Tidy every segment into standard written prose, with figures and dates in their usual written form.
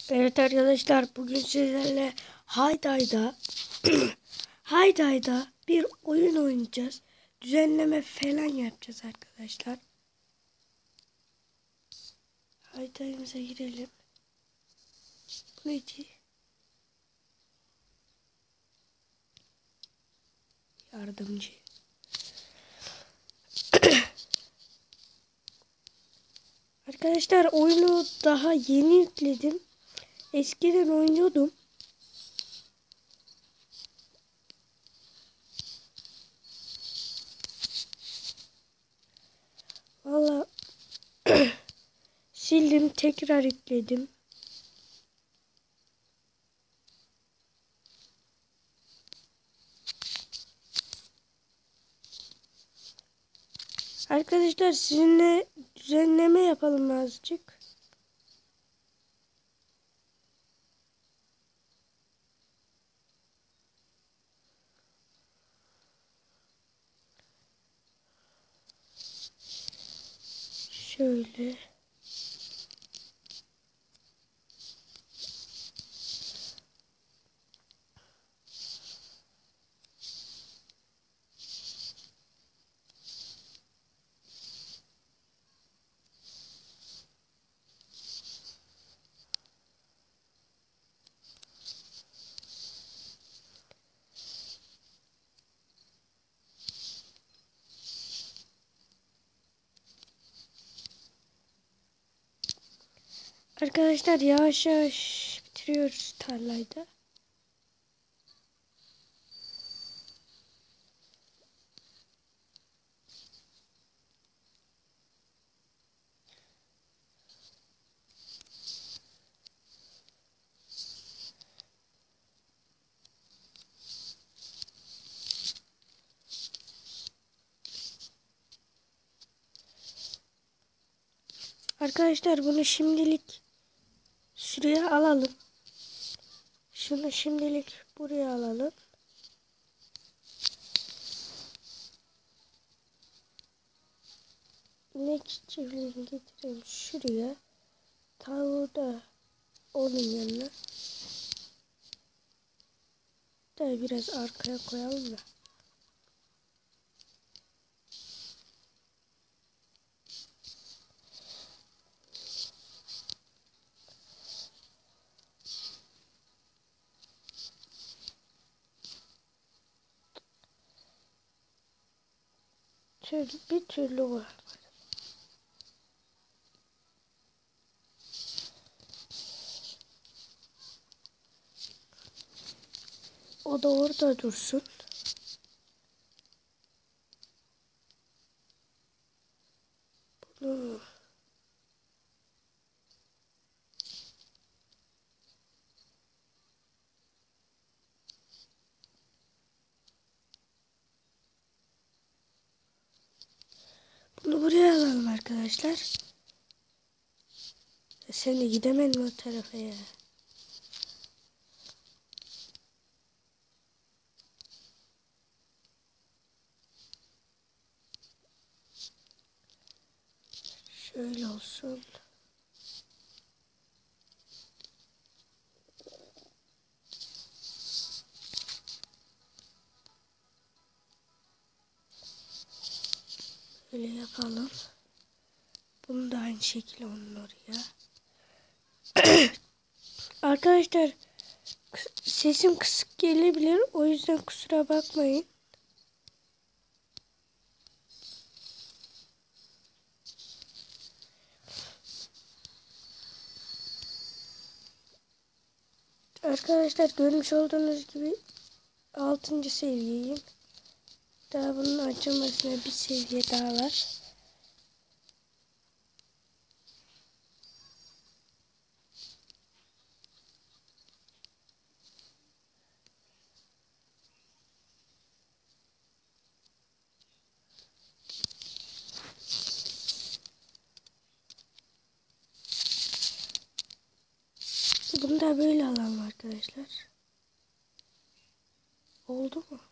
Evet arkadaşlar, bugün sizlerle Hayday'da Hayday'da bir oyun oynayacağız. Düzenleme falan yapacağız arkadaşlar. Hayday'ımıza girelim. Bu neydi? Yardımcı. Arkadaşlar, oyunu daha yeni yükledim. Eskiden oynuyordum. Valla sildim, tekrar yükledim. Arkadaşlar, sizinle düzenleme yapalım azıcık. Şöyle. Arkadaşlar, yavaş yavaş bitiriyoruz tarlayı da. Arkadaşlar, bunu şimdilik şuraya alalım. Şunu şimdilik buraya alalım. İnek çiftliğini getirelim şuraya. Tavuğu da onun yanına. Da biraz arkaya koyalım da. Bir türlü var. O da orada dursun. Bunu buraya alalım arkadaşlar. Sen de gidemedin o tarafa ya. Şöyle olsun. Böyle yapalım. Bunu da aynı şekilde onun oraya. Arkadaşlar, sesim kısık gelebilir. O yüzden kusura bakmayın. Arkadaşlar, görmüş olduğunuz gibi 6. seviyeyim. Daha bunun açılmasına bir seviye daha var. Bunu da böyle alalım arkadaşlar. Oldu mu?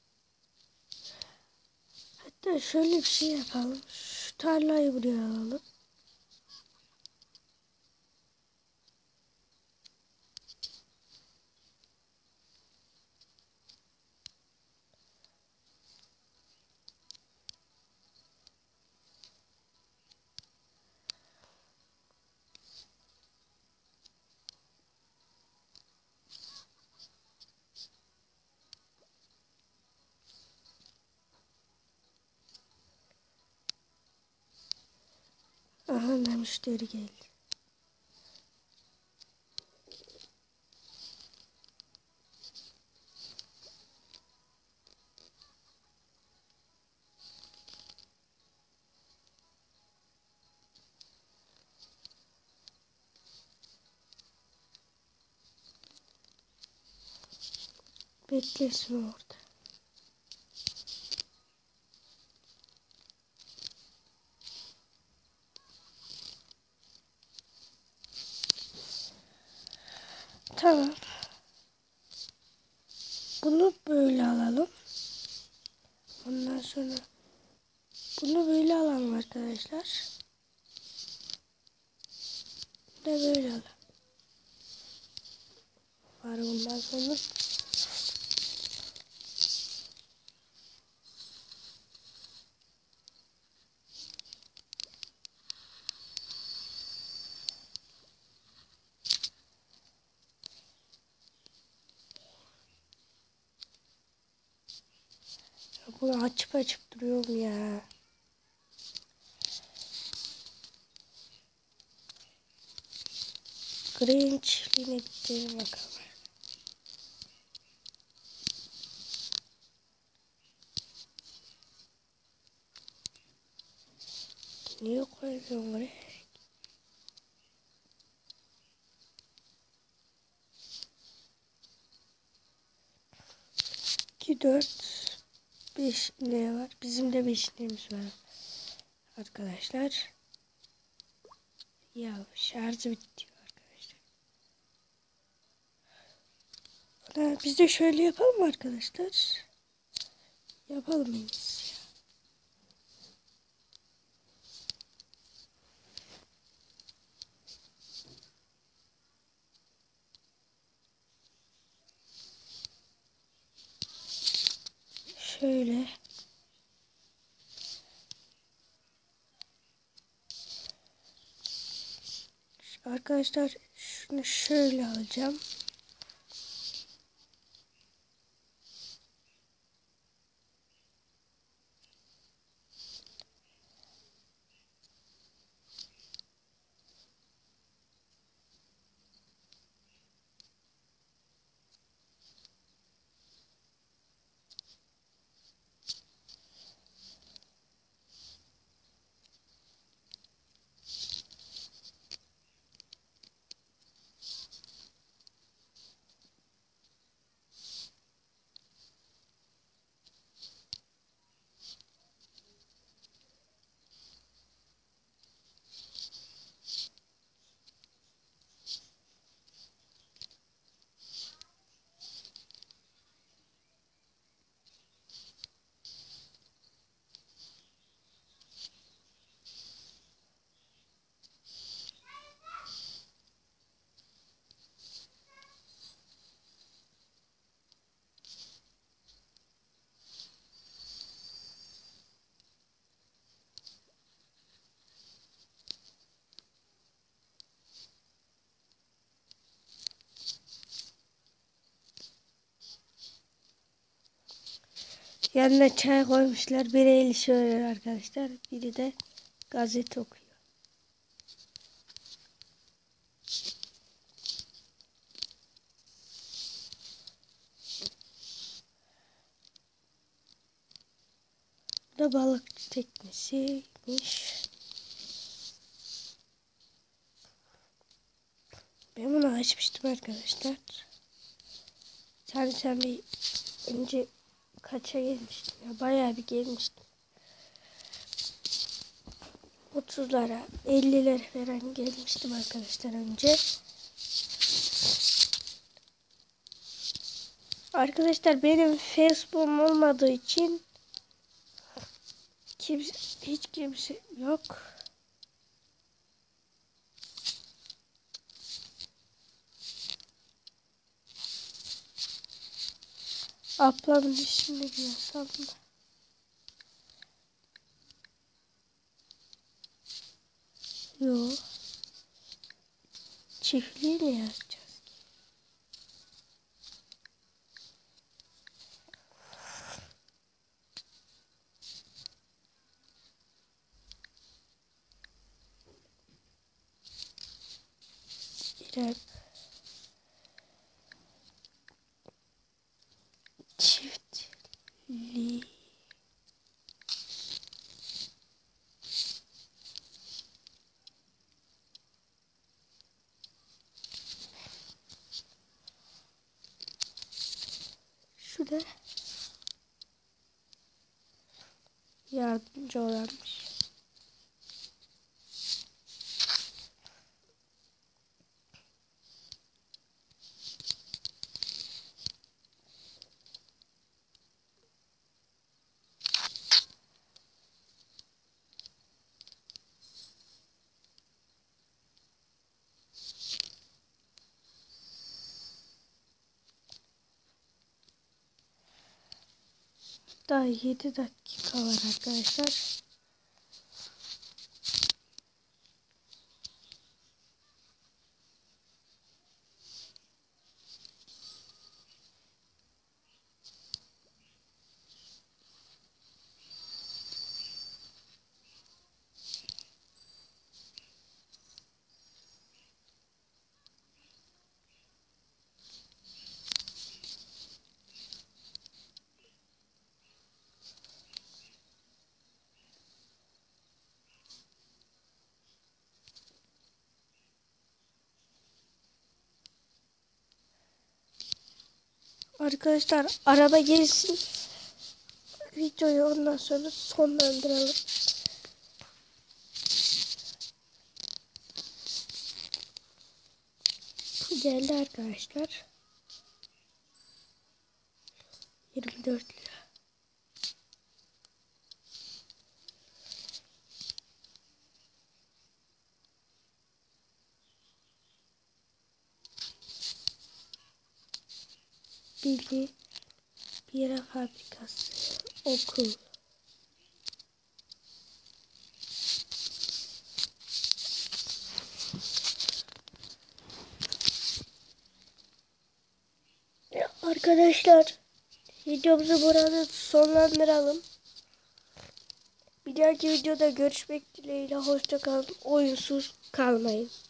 Hatta şöyle bir şey yapalım. Şu tarlayı buraya alalım. sonra müşteri geldi. Beklesin orada. Tamam. Bunu böyle alalım. Ondan sonra bunu böyle alalım arkadaşlar. Bu da böyle alalım. Var bundan sonra. Bunu açıp duruyorum ya. Green çiftliğine gidelim bakalım. Niye koyuyorum oraya? İki, 4, 5 ne var? Bizim de 5 ineğimiz var. Arkadaşlar. Ya şarjı bitti arkadaşlar. Biz de şöyle yapalım arkadaşlar. Yapalım en iyisi. Şöyle. Arkadaşlar şunu şöyle alacağım. Yanına çay koymuşlar. Biri el işi öğreniyor arkadaşlar. Biri de gazete okuyor. Bu da balık teknesiymiş. Ben bunu açmıştım arkadaşlar. Sen bir önce kaça gelmiştim ya? Bayağı bir gelmiştim. 30'lara 50'lere falan gelmiştim arkadaşlar önce. Arkadaşlar benim Facebook'um olmadığı için hiç kimse yok. Ablamın işini diyorsam da. Yok. Çiftliği mi yazacağız? girer. Çiftli. Şurada yardımcı olanmış. Daha 7 dakika var arkadaşlar. Arkadaşlar araba gelsin. Videoyu ondan sonra sonlandıralım. Geldi arkadaşlar. 24 lira. Bilgi, bira fabrikası, okul. Arkadaşlar videomuzu burada sonlandıralım. Bir dahaki videoda görüşmek dileğiyle. Hoşça kalın. Oyunsuz kalmayın.